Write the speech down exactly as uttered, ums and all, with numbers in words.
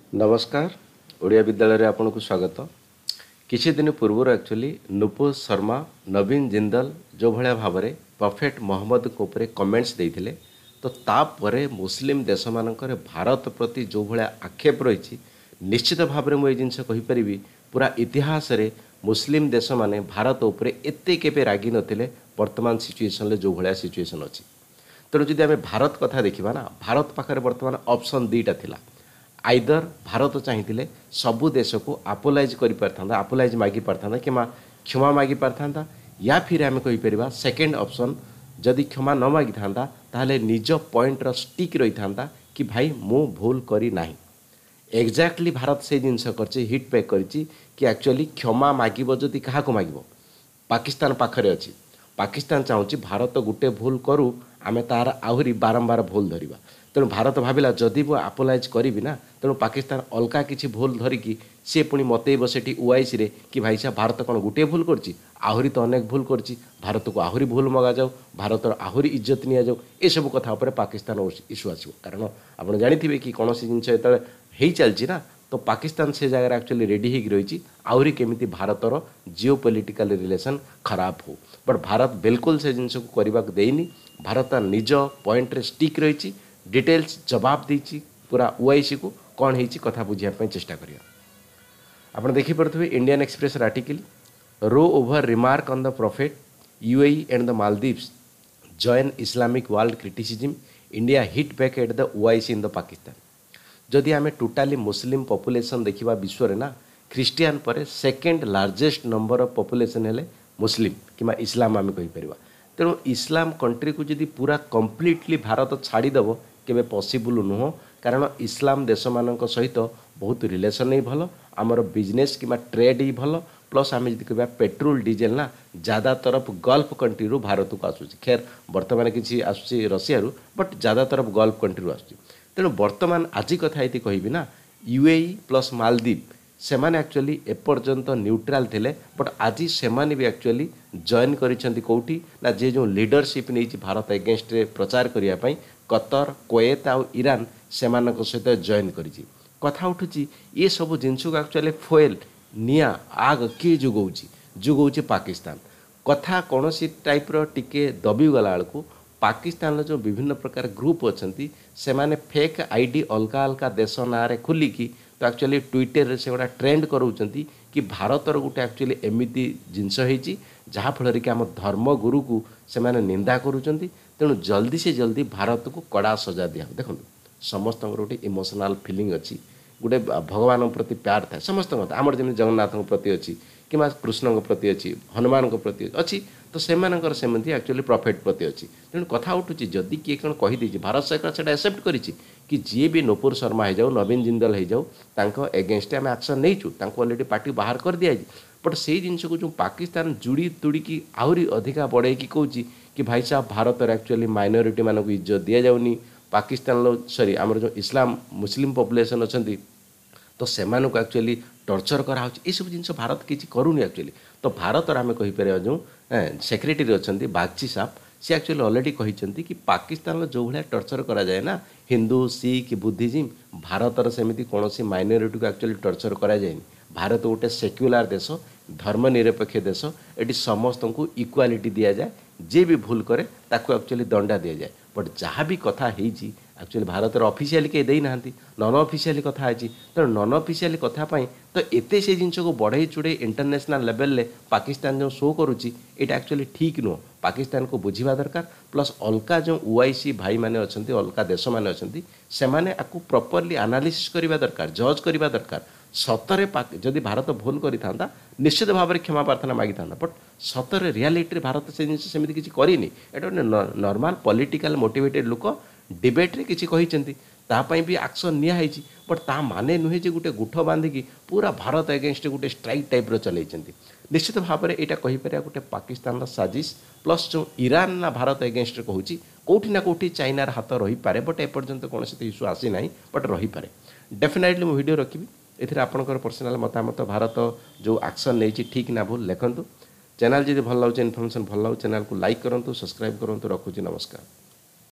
नमस्कार ओडिया विद्यालय आपन को स्वागत। किसी दिन पूर्व एक्चुअली नुपुर शर्मा नवीन जिंदल जो भाया भाव में प्रॉफेट मोहम्मद को ऊपर कमेंट्स देते तो तापर मुस्लिम देश मानक भारत प्रति जो भाया आक्षेप रही निश्चित भाव में मुझे जिनस कहीपरि पूरा इतिहास रे मुस्लिम देश माने भारत उपर एते केबे रागी नथिले वर्तमान सिचुएशन जो भाया सिचुएशन अच्छी। तेणु जदि आम भारत कथा देखा ना भारत पाखे बर्तमान ऑप्शन दुईटा थिला। आइदर भारत चाहिए सबू देश को आपोलाइज कर पारथा आपोलाइज मागी पारथा कि क्षमा मागी पारथा या फिर आम कहीपर सेकेंड ऑप्शन जदि क्षमा न मागी था ताहले निज पॉइंटर स्टिक रही था कि भाई मु भूल करी नाही। एग्जैक्टली भारत से जिनस कर हिट पैक कर कि एक्चुअली क्षमा मागिब जदि क्या मागिब पाकिस्तान पाखरे अच्छी पाकिस्तान चाहूँगी भारत गोटे भूल करू आमे तार आहरी बारंबार भूल धरिबा। तेणु भारत भाविला जदि मु आपोलाइज करी ना तेणु पाकिस्तान अलगा किसी भूल धरिकी सी पुणी मतैब से ओआईसी रे कि भाई साहब भारत कौन गोटे भूल करची आहरी तो अनेक भूल करची भारत को आहरी भूल मगा जाऊ भारत आहरी इज्जत नि जाऊ ए सब कथा उपर पाकिस्तान इश्यू आसो। कारण आप जानते कि कौन जिनस जो चलती ना तो पाकिस्तान से जगह एक्चुअली रेडी हो रही आहरी केमी भारतर जिओ पॉलिटिकल रिलेशन खराब हो बट भारत बिल्कुल से जिनस को करने देनी भारत निज पॉइंट रे स्टिक रही डिटेल्स जवाब देती पूरा ओआईसी को कौन है कथा बुझापी चेष्टा करिया। आपड़ देखिपे इंडियन एक्सप्रेस आर्टिकल रो over remark on the prophet UAE and the Maldives join Islamic world criticism India hit back at the OIC in the Pakistan. जदि आम टोटाली मुस्लिम पॉपुलेशन देखा विश्व रे ना ख्रीस्टियान पर second largest number of population हेले Muslim कि इस्लाम आम कहीपर। तेणु इस्लाम कंट्री को जदि पूरा कंप्लीटली भारत छाड़ीदेव केबे पॉसिबल नुह कारण इस्लाम देश मानक सहित बहुत रिलेशन ही भल आमर बिजनेस कि ट्रेड ही भल प्लस आम जी कह पेट्रोल डीजेल ना ज़्यादातर गल्फ कंट्री रू भारत को आसूँ खैर बर्तमान किसी आसूँ रशिया बट ज़्यादातर गल्फ कंट्री आसूँ। तेणु बर्तमान आज कथा ये कहबी ना यूएई प्लस मालदीव से माने एक्चुअली एपर्यंत न्यूट्राल थिले बट आज से माने भी एक्चुअली जॉइन करिसेंती कोठी ना जे जो लीडरशिप नहीं भारत एगेंस्ट रे प्रचार करिया पई कतर कुवैत आ ईरान से मानक सहित जॉइन करिछि। कथा उठुची ये सब जिनस को एक्चुअली फोएल निया आग किए जुगौची जुगौची पाकिस्तान कथा कौन सी टाइप रो टिके दबी गला बेलू पाकिस्तान जो विभिन्न प्रकार ग्रुप अच्छी से माने फेक आईडी अलगा अलगा देश ना खोलिकी तो एक्चुअली ट्विटर से गोटा ट्रेंड कराउछंती कि भारतर गोटे एक्चुअली एमिति जिनस होईची जहाँफल कि आम धर्मगुरु को से माने निंदा करुँच। तेणु जल्दी से जल्दी भारत को कड़ा सजा दिया। देखो समस्त गोटे इमोशनाल फिलिंग अच्छी गोटे भगवान प्रति प्यार था समस्त आमर जमी जगन्नाथ प्रति अच्छी कि कृष्ण प्रति अच्छी हनुमान प्रति अच्छी तो सेमानकर सेमती एक्चुअली प्रॉफिट प्रति अच्छी। तेणु कथा उठुची जदि किए कौन कहीदे भारत सरकार से एक्सेप्ट करिछि कि जी भी नुपुर शर्मा हो जाऊ नवीन जिंदल हो जाऊ तांको एगेंस्ट आम एक्शन नहींचु अलरेडी पार्टी बाहर कर दिया बट से जिनस को जो पाकिस्तान जुड़ी तुड़ीकी आहरी अधिका बढ़े कि कौच कि भाई साहब भारत एक्चुअली माइनॉरिटी मानक इज्जत दि जाऊनी पाकिस्तान सॉरी आमर जो इस्लाम मुस्लिम पॉपुलेशन अच्छा तो से एक्चुअली टर्चर कराऊँ ये सब जिन भारत किसी करूनी एक्चुअली तो भारत आम कहीपर जो सेक्रेटरी अच्छा बागची साहब सी एक्चुअली अलरेडी कहते कि पाकिस्तान जो भाया टर्चर करा जाए ना हिंदू सिख बुद्धिज्म भारतर सेमती कौन माइनॉरिटी को एक्चुअली टर्चर करा जाएनी। भारत गोटे सेक्युलर देश धर्मनिरपेक्ष देश ये समस्त को इक्वालिटी दि जाए जे भी भूल करे ताको एक्चुअली दंडा दि जाए बट जहाँ भी कथा होती एक्चुअली भारत ऑफिशियली कहीं देना नन ऑफिशियली कथा है तो नन ऑफिशियली कथापाई तो एते से जिन को बढ़ई चुड़े इंटरनेशनल लेवल ले पाकिस्तान जो शो करुच्ची ये एक्चुअली ठीक नुह पाकिस्तान को बुझा दरकार प्लस अलगा जो ओआईसी भाई मैंने अच्छा अलगा देश मैंने अच्छा से मैंने आपको प्रॉपर्ली एनालिसिस करवा दरकार जज करवा दरकार सतरे जदि भारत भूल करता निश्चित भाव में क्षमा प्रार्थना मागी था बट सतरे रियालिटी भारत से जिन सेमती किसी करनी एटा नॉर्मल पॉलिटिकल मोटिवेटेड लोक डिबेट्रे किसी कहते तापाई भी एक्शन नियाई बट ता माने नुहे जे गोटे गुठ बांधिकी पूरा भारत एगेंस्ट गोटे स्ट्राइक टाइप चलती निश्चित भाव में यहाँ कहीपर गोटे पाकिस्तान साजिश प्लस जो ईरान ना भारत एगेंस्ट कहूँ कौटी ना कौटी चाइनार हाथ रही पारे बट एपर्यंत कौन से इश्यू आसी ना बट रही पारे डेफिनेटली मु वीडियो रखी एथिरे आपनकर पर्सनल मतामत भारत जो एक्शन नहीं ठीक ना भूल लिखंतु चैनल जब भल लगे इनफॉरमेशन भल लगे चैनल को लाइक करूँ सब्सक्राइब करूँ रखुची नमस्कार।